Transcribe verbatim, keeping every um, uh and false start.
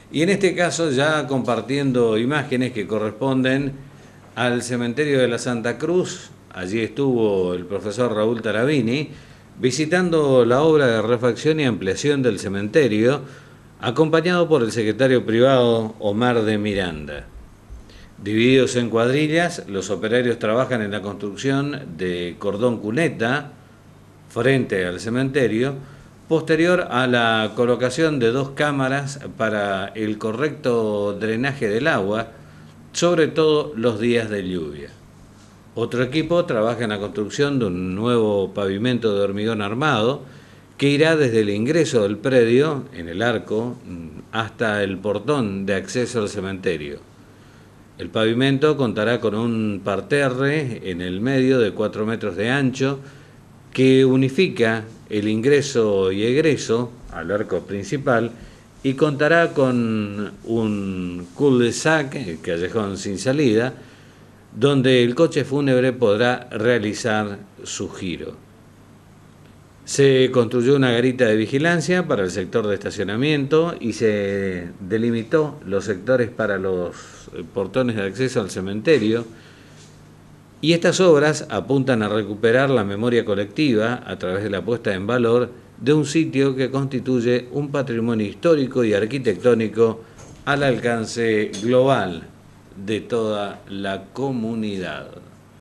Y en este caso ya compartiendo imágenes que corresponden al cementerio de la Santa Cruz. Allí estuvo el profesor Raúl Tarabini visitando la obra de refacción y ampliación del cementerio, acompañado por el secretario privado Omar de Miranda. Divididos en cuadrillas, los operarios trabajan en la construcción de cordón cuneta frente al cementerio, posterior a la colocación de dos cámaras para el correcto drenaje del agua, sobre todo los días de lluvia. Otro equipo trabaja en la construcción de un nuevo pavimento de hormigón armado que irá desde el ingreso del predio, en el arco, hasta el portón de acceso al cementerio. El pavimento contará con un parterre en el medio de cuatro metros de ancho que unifica el ingreso y egreso al arco principal y contará con un cul-de-sac, callejón sin salida, donde el coche fúnebre podrá realizar su giro. Se construyó una garita de vigilancia para el sector de estacionamiento y se delimitó los sectores para los portones de acceso al cementerio. Y estas obras apuntan a recuperar la memoria colectiva a través de la puesta en valor de un sitio que constituye un patrimonio histórico y arquitectónico al alcance global de toda la comunidad.